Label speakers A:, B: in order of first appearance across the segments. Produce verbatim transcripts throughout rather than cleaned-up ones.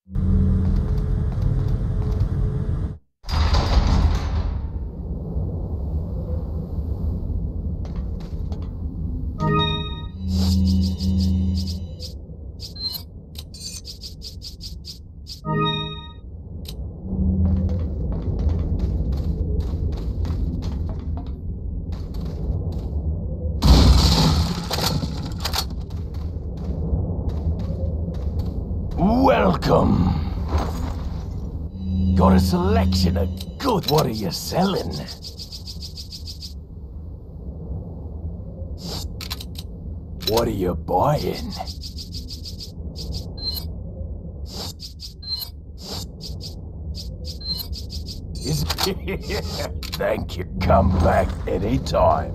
A: Welcome. Got a selection of good. What are you selling? What are you buying? Is Thank you. Come back anytime.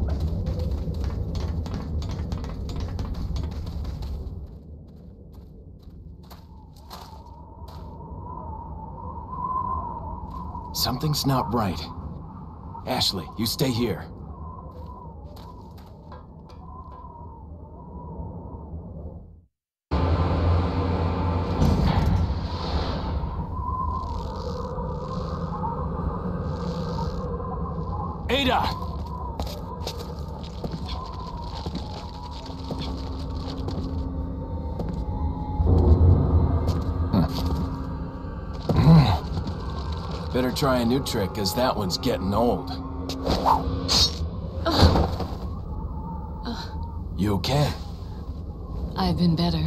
B: Something's not right. Ashley, you stay here. Ada! Better try a new trick, cause that one's getting old.
C: Uh, uh,
B: You okay?
C: I've been better.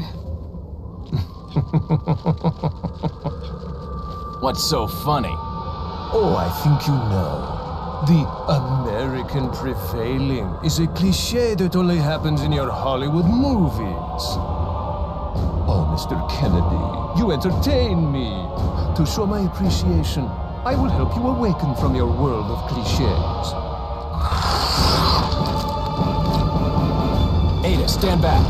B: What's so funny?
D: Oh, I think you know. The American prevailing is a cliché that only happens in your Hollywood movies. Oh, Mister Kennedy, you entertain me. To show my appreciation, I will help you awaken from your world of clichés.
B: Ada, stand back.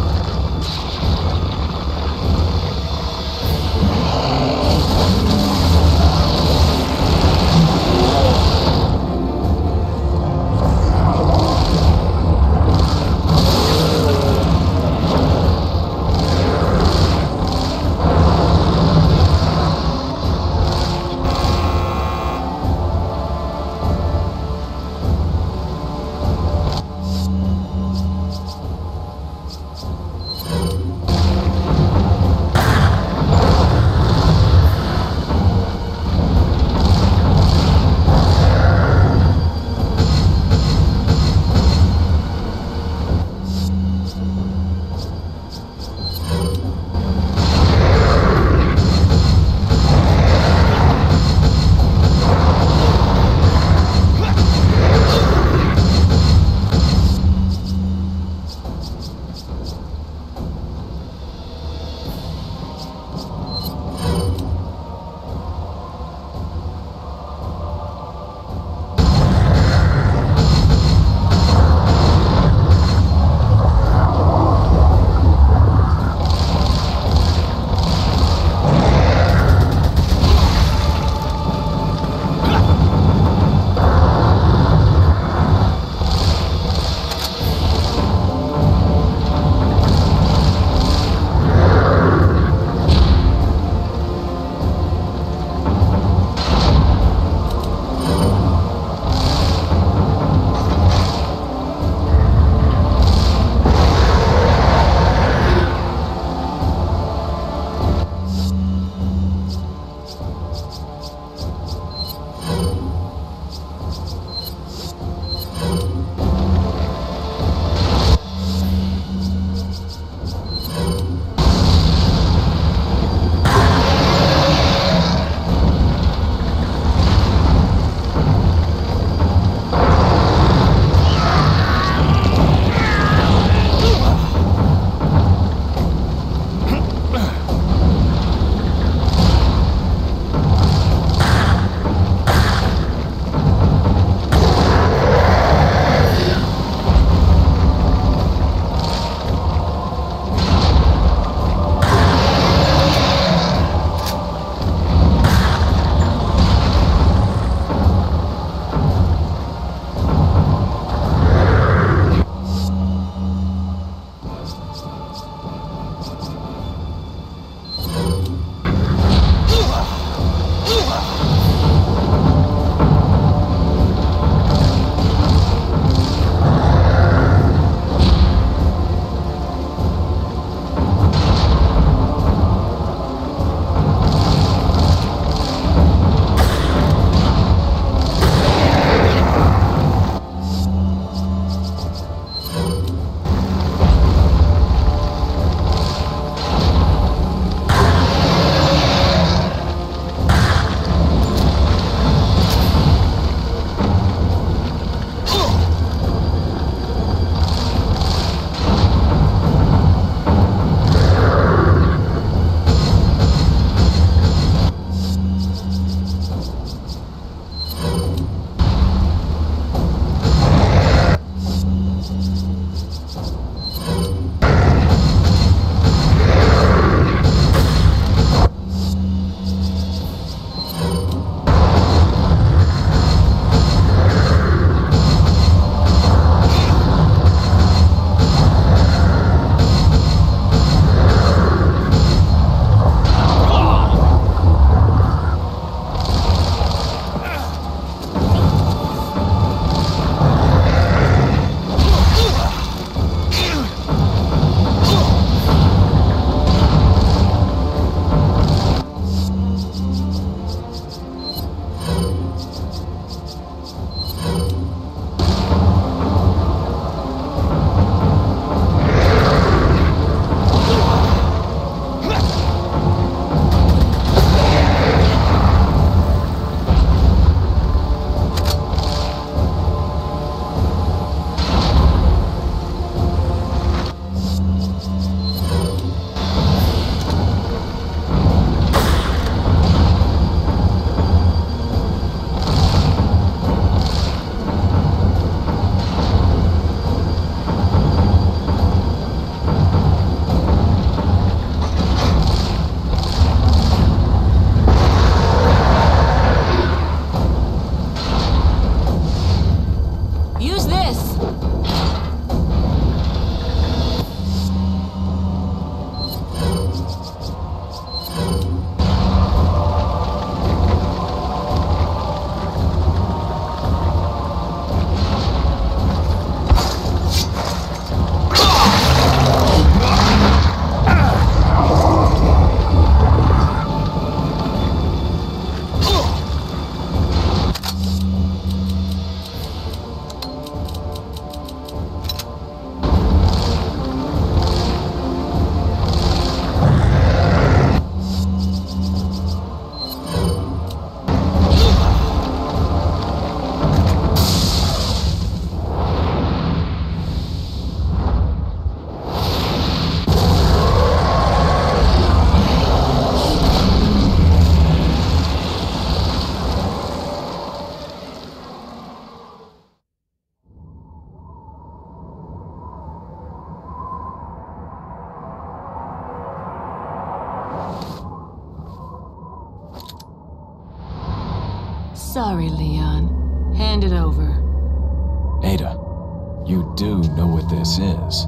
C: Sorry, Leon. Hand it over.
B: Ada, you do know what this is.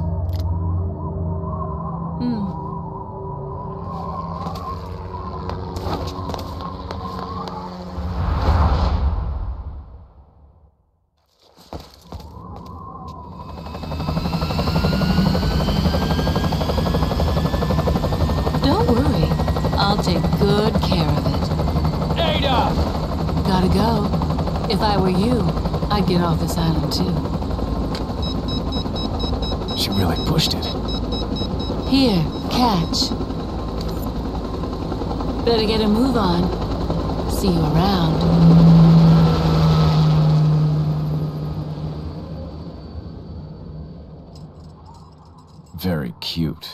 C: Hmm. Don't worry. I'll take good care of it.
A: Ada!
C: Gotta go. If I were you, I'd get off this island too.
B: She really pushed it.
C: Here, catch. Better get a move on. See you around.
B: Very cute.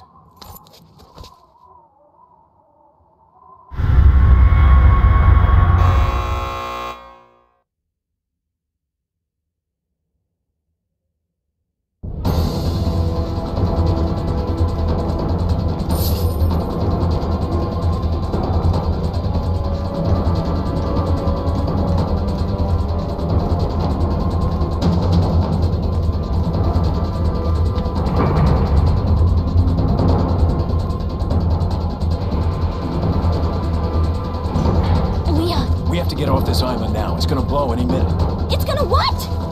B: Get off this island now. It's gonna blow any minute.
E: It's gonna what?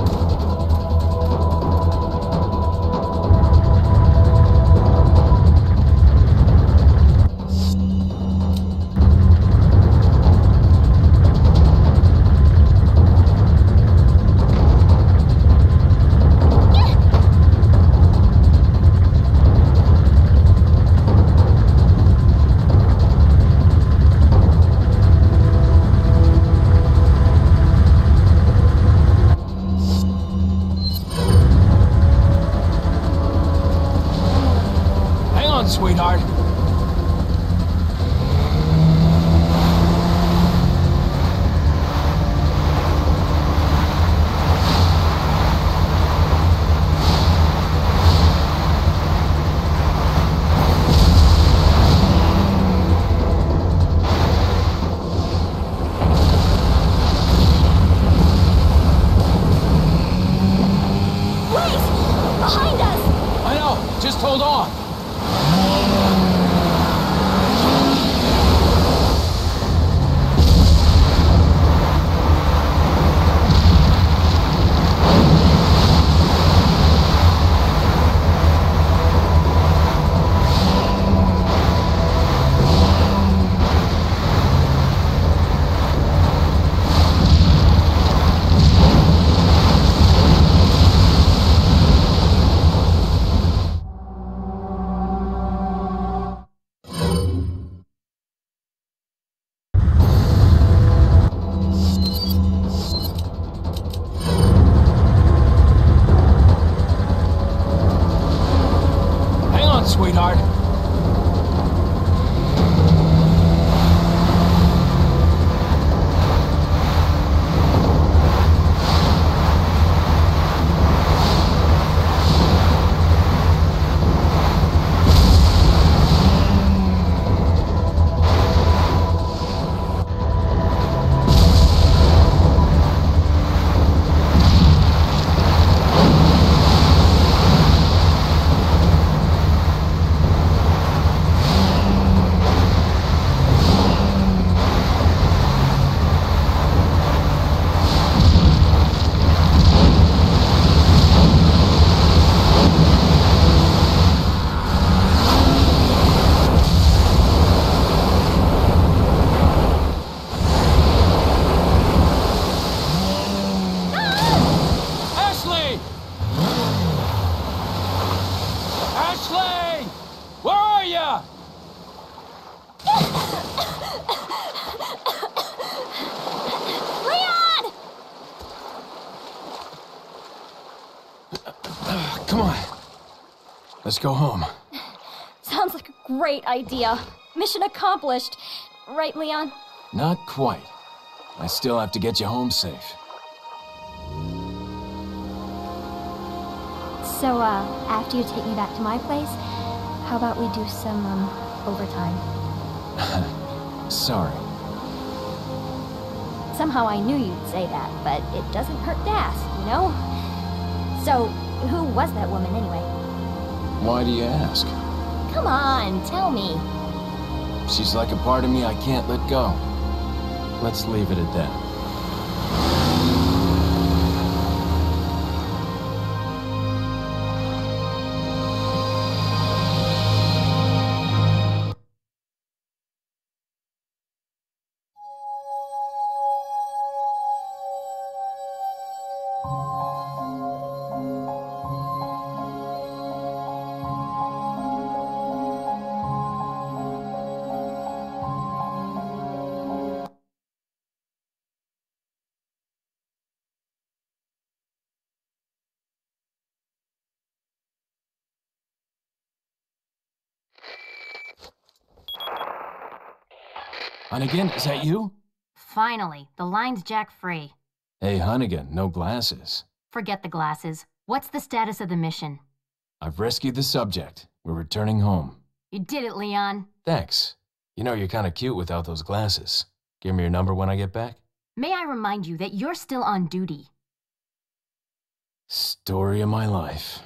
B: Sweetheart.
E: Behind us!
B: I know. Just hold on. Sweetheart. Come on. Let's go home.
E: Sounds like a great idea. Mission accomplished. Right, Leon?
B: Not quite. I still have to get you home safe.
E: So, uh, after you take me back to my place, how about we do some, um, overtime?
B: Sorry.
E: Somehow I knew you'd say that, but it doesn't hurt to ask, you know? So, who was that woman anyway?
B: Why do you ask?
E: Come on, tell me.
B: She's like a part of me I can't let go. Let's leave it at that. Hunnigan, is that you?
F: Finally, the line's jack free.
B: Hey, Hunnigan, no glasses.
F: Forget the glasses. What's the status of the mission?
B: I've rescued the subject. We're returning home.
F: You did it, Leon.
B: Thanks. You know, you're kind of cute without those glasses. Give me your number when I get back.
F: May I remind you that you're still on duty?
B: Story of my life.